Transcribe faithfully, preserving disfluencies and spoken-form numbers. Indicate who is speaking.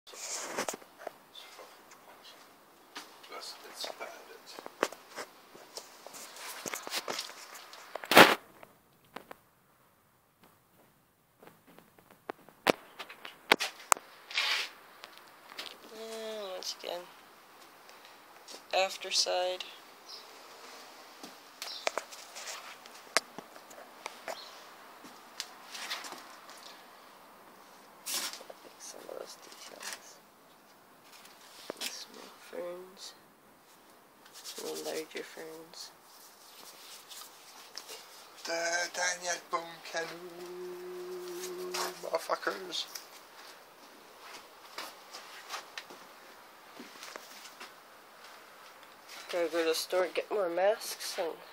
Speaker 1: Plus it's padded.
Speaker 2: And once again, after side. Some of those details. Small ferns. Some larger ferns.
Speaker 1: The Daniel Boom canoe, motherfuckers.
Speaker 2: Gotta go to the store and get more masks and